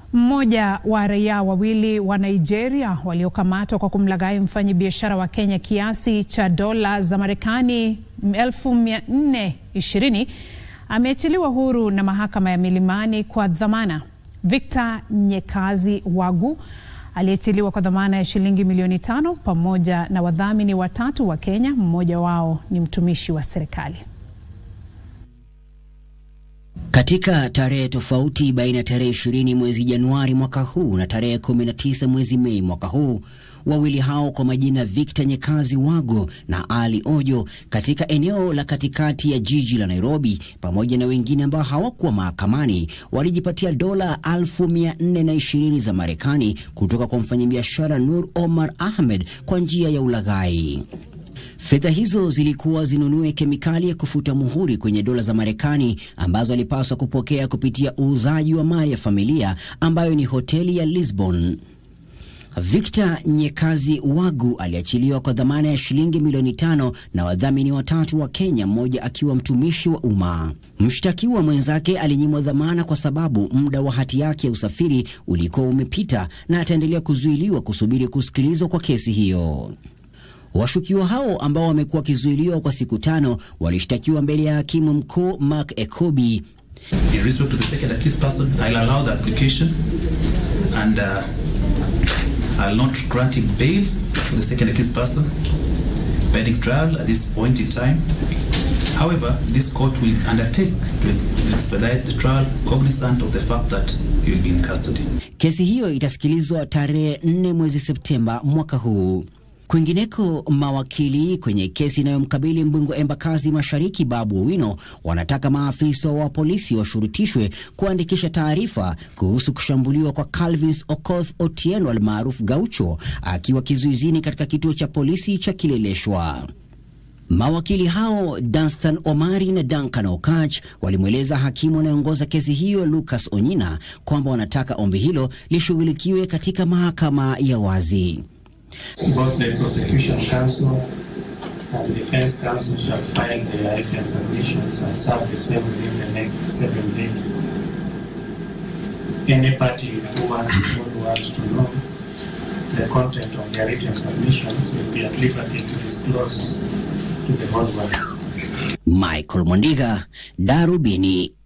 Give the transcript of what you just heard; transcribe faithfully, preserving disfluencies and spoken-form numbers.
Mmoja wa raia wawili wa Nigeria waliokamatwa kwa kumlaghai mfanyibiashara wa Kenya kiasi cha dola za Marekani elfu mia nne ishirini ameachiliwa huru na mahakama ya Milimani kwa dhamana. Victor Nyekazi Wagu aliachiliwa kwa dhamana ya shilingi milioni tano pamoja na wadhamini watatu wa Kenya, mmoja wao ni mtumishi wa serikali. Katika tarehe tofauti baina tarehe ishirini mwezi Januari mwaka huu na tarehe kumi na tisa mwezi Mei mwaka huu, wawili hao kwa majina Victor Nyekazi Wagu na Ali Ojo katika eneo la katikati ya jiji la Nairobi pamoja na wengine ambao hawakuwa mahakamani walijipatia dola elfu mia nne na ishirini za Marekani kutoka kwa mfanyibiashara Nur Omar Ahmed kwa njia ya ulaghai. Fedha hizo zilikuwa zinunue kemikali ya kufuta muhuri kwenye dola za Marekani ambazo alipaswa kupokea kupitia uuzaji wa mali ya familia ambayo ni hoteli ya Lisbon. Victor Nyekazi Wagu aliachiliwa kwa dhamana ya shilingi milioni tano na wadhamini watatu wa Kenya, mmoja akiwa mtumishi wa umma. Mshtakiwa mwenzake alinyimwa dhamana kwa sababu muda wa hati yake ya usafiri ulikuwa umepita na ataendelea kuzuiliwa kusubiri kusikilizwa kwa kesi hiyo. Washukiwa hao ambao wamekuwa kizuiliwa kwa siku tano walishtakiwa mbele ya hakimu mkuu Mark Ekobi. In respect to the second accused person, I'll allow the application and uh, I'll not grant him bail for the second accused person pending trial at this point in time. However, this court will undertake to expedite the trial cognizant of the fact that he will be in custody. Kesi hiyo itasikilizwa tarehe nne mwezi Septemba mwaka huu. Kwingineko, mawakili kwenye kesi inayomkabili mbunge wa Embakasi Mashariki Babu Owino wanataka maafisa wa polisi washurutishwe kuandikisha taarifa kuhusu kushambuliwa kwa Calvins Okoth Otieno almaarufu Gaucho akiwa kizuizini katika kituo cha polisi cha Kileleshwa. Mawakili hao Dunstan Omari na Duncan Okach walimweleza hakimu anayeongoza kesi hiyo Lucas Onyina kwamba wanataka ombi hilo lishughulikiwe katika mahakama ya wazi. Both the prosecution counsel and the defense counsel shall file their written submissions and serve the same within the next seven days. Any party who wants the whole world to know the content of their written submissions will be at liberty to disclose to the whole world. Michael Mondiga, Darubini.